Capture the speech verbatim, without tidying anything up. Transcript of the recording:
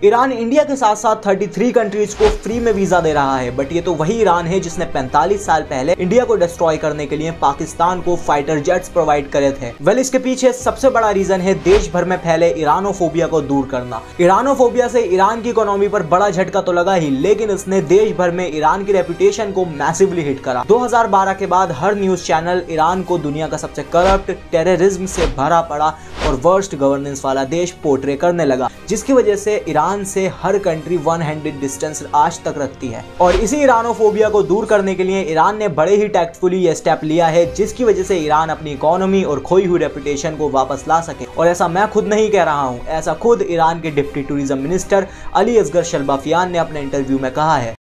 Iran India के साथ साथ तैंतीस कंट्रीज को फ्री में वीजा दे रहा है, बट ये तो वही ईरान है जिसने पैंतालीस साल पहले इंडिया को डिस्ट्रॉय करने के लिए पाकिस्तान को फाइटर जेट्स प्रोवाइड करे थे। वेल, इसके पीछे सबसे बड़ा रीजन है देश भर में फैले ईरानोफोबिया को दूर करना। ईरानोफोबिया से ईरान की इकोनॉमी पर बड़ा झटका तो लगा ही, लेकिन इसने देश भर में ईरान की रेपुटेशन को मैसिवली हिट करा। दो हज़ार बारह के बाद हर न्यूज चैनल ईरान को दुनिया का सबसे करप्ट, टेररिज्म से भरा पड़ा और वर्स्ट गवर्नेंस वाला देश पोर्ट्रे करने लगा, जिसकी वजह से ईरान से हर कंट्री वन हैंडेड डिस्टेंस आज तक रखती है। और इसी ईरानोफोबिया को दूर करने के लिए ईरान ने बड़े ही टैक्टफुली ये स्टेप लिया है, जिसकी वजह से ईरान अपनी इकोनॉमी और खोई हुई रेपुटेशन को वापस ला सके। और ऐसा मैं खुद नहीं कह रहा हूँ, ऐसा खुद ईरान के deputy tourism minister Ali Asghar Shalbafian ने अपने इंटरव्यू में कहा है।